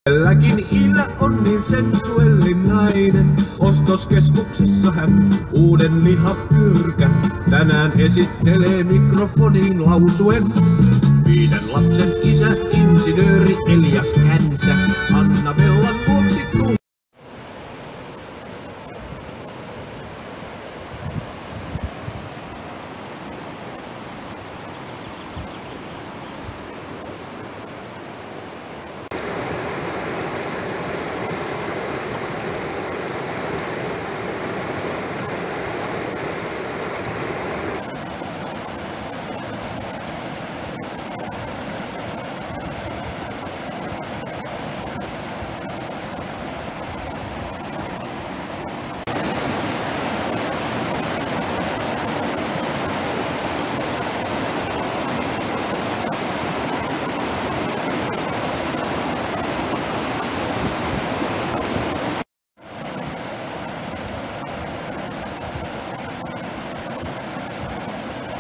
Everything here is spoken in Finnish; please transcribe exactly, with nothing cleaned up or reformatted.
Tälläkin Illä on niin sensuellin nainen. Ostoskeskuksessa hän uuden lihapyrkän tänään esittelee mikrofoniin lausuen. Viiden lapsen isä, insinööri Elias Känsä, Anna Beo